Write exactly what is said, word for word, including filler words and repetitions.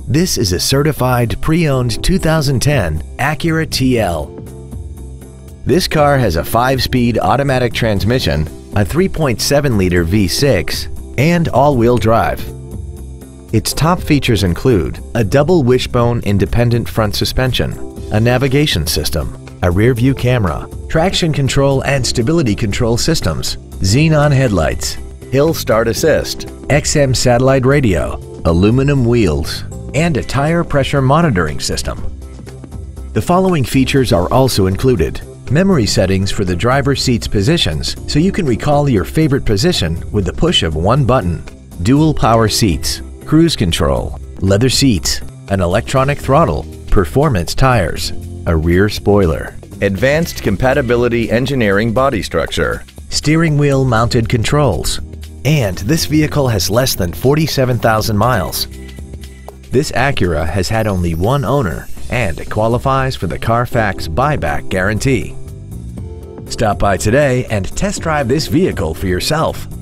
This is a certified pre-owned two thousand ten Acura T L. This car has a five-speed automatic transmission, a three point seven liter V six, and all-wheel drive. Its top features include a double wishbone independent front suspension, a navigation system, a rear-view camera, traction control and stability control systems, xenon headlights, hill start assist, X M satellite radio, aluminum wheels, and a tire pressure monitoring system. The following features are also included: memory settings for the driver's seat's positions so you can recall your favorite position with the push of one button, dual power seats, cruise control, leather seats, an electronic throttle, performance tires, a rear spoiler, advanced compatibility engineering body structure, steering wheel mounted controls, and this vehicle has less than forty-seven thousand miles. This Acura has had only one owner and it qualifies for the Carfax buyback guarantee. Stop by today and test drive this vehicle for yourself.